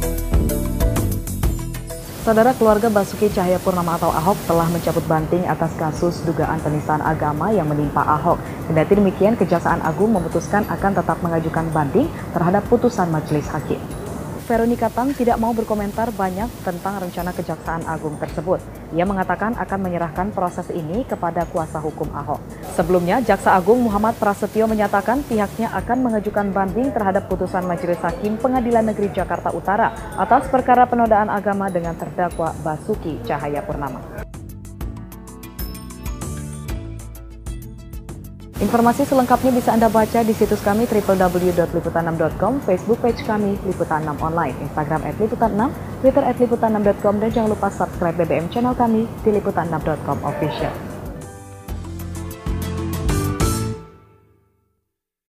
Saudara, keluarga Basuki Cahayapurnama atau Ahok telah mencabut banding atas kasus dugaan penistaan agama yang menimpa Ahok. Kendati demikian, Kejaksaan Agung memutuskan akan tetap mengajukan banding terhadap putusan majelis hakim. Veronica Tan tidak mau berkomentar banyak tentang rencana Kejaksaan Agung tersebut. Ia mengatakan akan menyerahkan proses ini kepada kuasa hukum Ahok. Sebelumnya, Jaksa Agung Muhammad Prasetyo menyatakan pihaknya akan mengajukan banding terhadap putusan Majelis Hakim Pengadilan Negeri Jakarta Utara atas perkara penodaan agama dengan terdakwa Basuki Cahayapurnama. Informasi selengkapnya bisa Anda baca di situs kami www.liputan6.com, Facebook page kami Liputan 6 Online, Instagram @liputan6, Twitter @liputan6.com, dan jangan lupa subscribe BBM channel kami di liputan6.com official.